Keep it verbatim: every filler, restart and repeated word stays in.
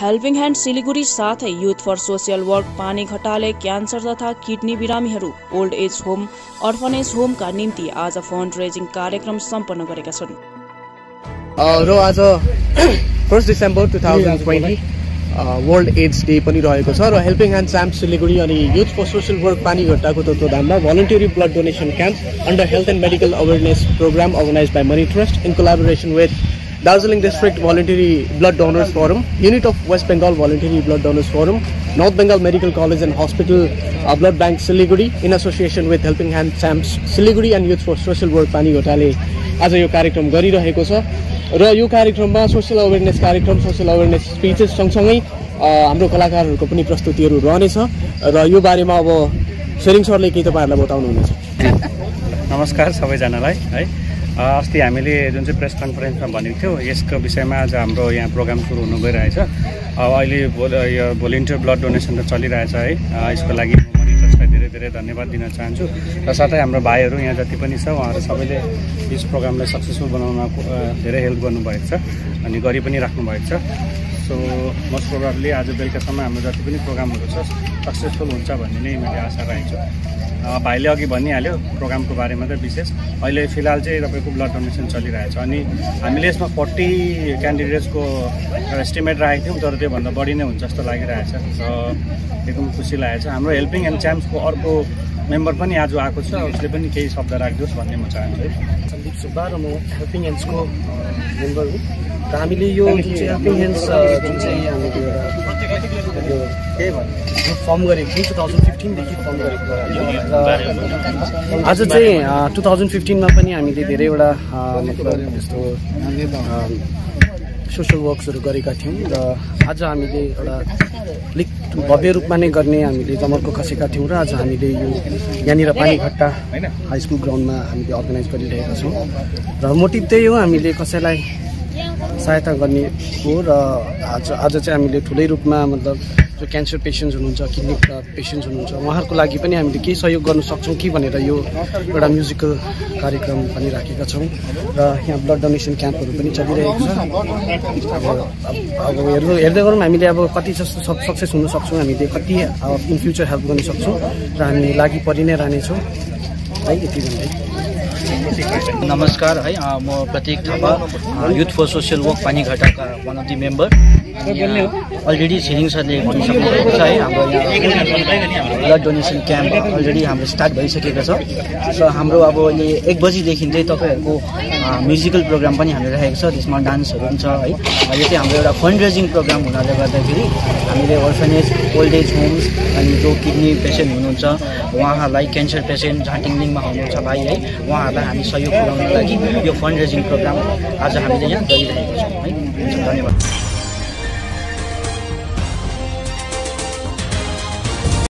Helping hand Siliguri साथै youth for social work पानीघट्टाले cancer तथा किडनी बिरामीहरू ओल्ड एज होम अर्फनेज होमका निम्ति आज फन्ड रेजिङ कार्यक्रम सम्पन्न गरेका छन्। र आज first December two thousand twenty world AIDS day पनि रहेको छ र हेल्पिङ ह्यान्ड स्याम्प सिलिगुडी अनि युथ फर सोसियल वर्क पानीघट्टाको तत्त्वावधानमा voluntary blood donation camp under health and medical awareness program organise by money trust in collaboration with Darjeeling District Voluntary Blood Donors Forum, Unit of West Bengal Voluntary Blood Donors Forum, North Bengal Medical College and Hospital uh, Blood Bank Siliguri, in association with Helping Hand Samps Siliguri and Youth for Social Work पानीघट्टाले आज यो कार्यक्रम गरिरहेको छ र यो कार्यक्रममा social awareness कार्यक्रम सोशल अवेरनेस स्पिचेस सँगसँगै हाम्रो कलाकारहरूको पनि प्रस्तुतिहरू रहनेछ र यो बारेमा अब शेरिङ सरले के तपाईहरुलाई बताउनुहुन्छ। नमस्कार सबैजनालाई है। अस्ति हामीले जुन चाहिँ प्रेस कन्फरेन्समा भनेको थियो यसको विषयमा आज हाम्रो यहाँ प्रोग्राम सुरु हुनु गइरहेछ। अब अहिले यो भोलिन्टियर ब्लड डोनेसन त चलिरहेछ है। यसको लागि म मनी ट्रस्टलाई धेरै धेरै धन्यवाद दिन चाहन्छु र साथै हाम्रो भाइहरू यहाँ जति पनि छ उहाँहरू सबैले यस प्रोग्रामलाई सक्सेसफुल बनाउन धेरै हेल्प गर्नुभएको छ अनि गरि पनि राख्नु भएको छ। सो मोस्ट प्रोबाब्ली आज बेलुकासम्म हाम्रो जति पनि प्रोग्रामहरू छ सक्सेसफुल हुन्छ भन्ने नै मैले आशा राखेको छु। भाइले अघि भनिहाल्यो प्रोग्रामको बारेमा त विशेष अहिले फिलहाल चाहिँ तपाईँको ब्लड डोनेसन चलिरहेछ अनि हामीले यसमा फोर्टी क्यान्डिडेट्सको एस्टिमेट राखेको थियौँ तर त्योभन्दा बढी नै हुन्छ जस्तो लागिरहेछ र एकदम खुसी लागेको छ। हाम्रो हेल्पिङ एन्ड च्याम्प्सको अर्को मेम्बर पनि आज आएको छ, उसले पनि केही शब्द राखिदियोस् भन्ने म चाहन्छु है। सन्दीप सुब्बा र म हेल्पिङ ह्यान्ड्सको मेम्बर हुँ र हामीले यो हेल्पिङ ह्यान्ड्स जुन चाहिँ हामीले फर्म गरेको थियौँ टु थाउजन्ड फिफ्टिनदेखि फर्म गरेको र आज चाहिँ टु थाउजन्ड फिफ्टिनमा पनि हामीले धेरैवटा मतलब यस्तो सोसल वर्क्सहरू गरेका थियौँ र आज हामीले एउटा अलिक भव्य रूपमा नै गर्ने हामीले जमर्को खसेका थियौँ र आज हामीले यो यहाँनिर पानीघट्टा हाई स्कुल ग्राउन्डमा हामीले अर्गनाइज गरिरहेका छौँ र मोटिभ त्यही हो हामीले कसैलाई सहायता गर्ने हो र आज आज चाहिँ हामीले ठुलै रूपमा मतलब जो क्यान्सर पेसेन्ट्स हुनुहुन्छ किडनी पेसेन्ट्स हुनुहुन्छ उहाँहरूको लागि पनि हामीले केही सहयोग गर्न सक्छौँ कि भनेर यो एउटा म्युजिकल कार्यक्रम पनि राखेका छौँ र यहाँ ब्लड डोनेसन क्याम्पहरू पनि चलिरहेको छ। अब अब हेर्नु हेर्दै गरौँ हामीले अब कति जस्तो सक्सेस हुन सक्छौँ, हामीले कति इन फ्युचर हेल्प गर्न सक्छौँ र हामी लागि परि नै रहनेछौँ है। यति भन्दै नमस्कार है, म Pratik Thapa youth for social work पानीघट्टाका one of the member. Already Tshering सरले भनिसक्नु भएको छ है, हाम्रो यहाँ ब्लड डोनेसन क्याम्प अलरेडी हाम्रो स्टार्ट भइसकेको छ। सो हाम्रो अब अहिले एक बजीदेखि चाहिँ तपाईँहरूको म्युजिकल प्रोग्राम पनि हामीले राखेको छ, त्यसमा डान्सहरू पनि छ है। यो चाहिँ हाम्रो एउटा फन्ड रेजिङ प्रोग्राम हुनाले गर्दाखेरि हामीले अर्फनेज ओल्ड एज होम्स अनि जो किडनी पेसेन्ट हुनुहुन्छ उहाँहरूलाई क्यान्सर पेसेन्ट झाटिङलिङमा हुनुहुन्छ भाइ है, उहाँहरूलाई हामी सहयोग पुर्याउनको लागि यो फन्ड रेजिङ प्रोग्राम आज हामीले यहाँ गरिरहेको छौँ है। धन्यवाद।